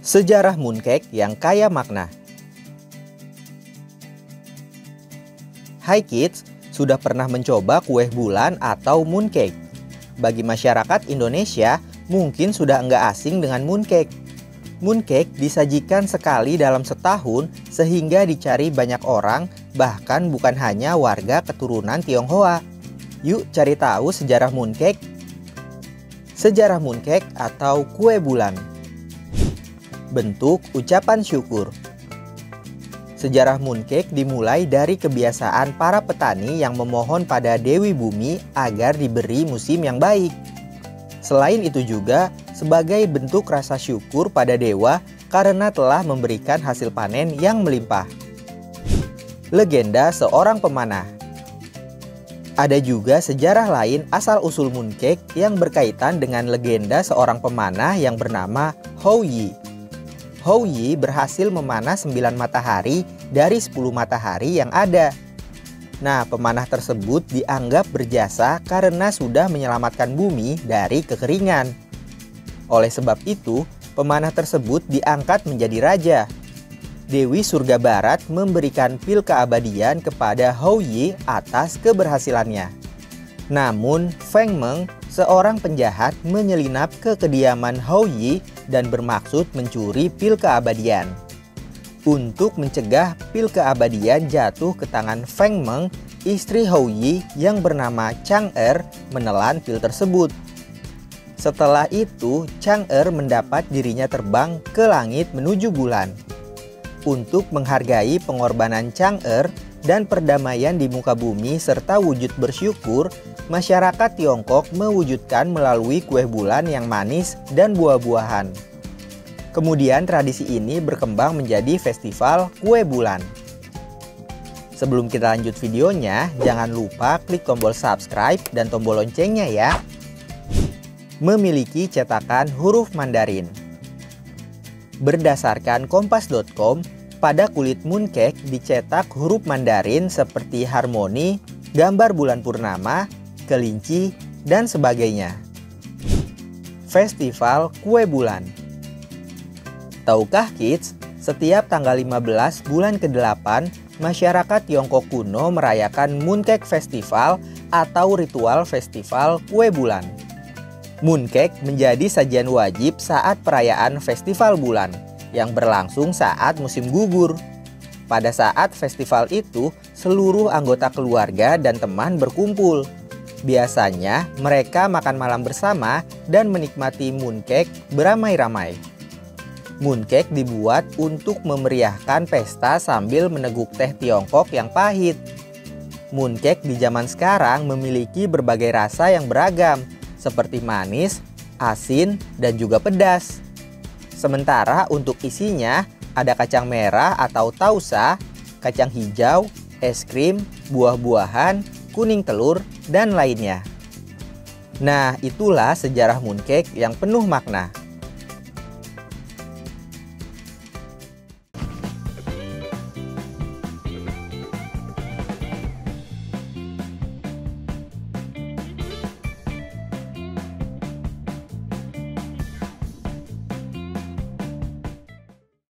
Sejarah mooncake yang kaya makna. Hai kids, sudah pernah mencoba kue bulan atau mooncake? Bagi masyarakat Indonesia, mungkin sudah enggak asing dengan mooncake. Mooncake disajikan sekali dalam setahun sehingga dicari banyak orang, bahkan bukan hanya warga keturunan Tionghoa. Yuk cari tahu sejarah mooncake. Sejarah mooncake atau kue bulan. Bentuk ucapan syukur. Sejarah mooncake dimulai dari kebiasaan para petani yang memohon pada Dewi Bumi agar diberi musim yang baik. Selain itu juga sebagai bentuk rasa syukur pada dewa karena telah memberikan hasil panen yang melimpah. Legenda seorang pemanah. Ada juga sejarah lain asal-usul mooncake yang berkaitan dengan legenda seorang pemanah yang bernama Hou Yi. Hou Yi berhasil memanah 9 matahari dari 10 matahari yang ada. Nah, pemanah tersebut dianggap berjasa karena sudah menyelamatkan bumi dari kekeringan. Oleh sebab itu, pemanah tersebut diangkat menjadi raja. Dewi Surga Barat memberikan pil keabadian kepada Hou Yi atas keberhasilannya. Namun, Feng Meng, seorang penjahat, menyelinap ke kediaman Hou Yi dan bermaksud mencuri pil keabadian. Untuk mencegah pil keabadian jatuh ke tangan Feng Meng, istri Hou Yi yang bernama Chang'er menelan pil tersebut. Setelah itu, Chang'er mendapat dirinya terbang ke langit menuju bulan. Untuk menghargai pengorbanan Chang'er dan perdamaian di muka bumi serta wujud bersyukur, masyarakat Tiongkok mewujudkan melalui kue bulan yang manis dan buah-buahan. Kemudian tradisi ini berkembang menjadi festival kue bulan. Sebelum kita lanjut videonya, jangan lupa klik tombol subscribe dan tombol loncengnya ya. Memiliki cetakan huruf Mandarin. Berdasarkan kompas.com, pada kulit mooncake dicetak huruf Mandarin seperti harmoni, gambar bulan purnama, kelinci, dan sebagainya. Festival kue bulan. Tahukah kids, setiap tanggal 15 bulan ke-8, masyarakat Tiongkok kuno merayakan Mooncake Festival atau ritual festival kue bulan. Mooncake menjadi sajian wajib saat perayaan festival bulan yang berlangsung saat musim gugur. Pada saat festival itu, seluruh anggota keluarga dan teman berkumpul. Biasanya mereka makan malam bersama dan menikmati mooncake beramai-ramai. Mooncake dibuat untuk memeriahkan pesta sambil meneguk teh Tiongkok yang pahit. Mooncake di zaman sekarang memiliki berbagai rasa yang beragam, seperti manis, asin, dan juga pedas. Sementara untuk isinya ada kacang merah atau tausa, kacang hijau, es krim, buah-buahan, kuning telur, dan lainnya. Nah, itulah sejarah mooncake yang penuh makna.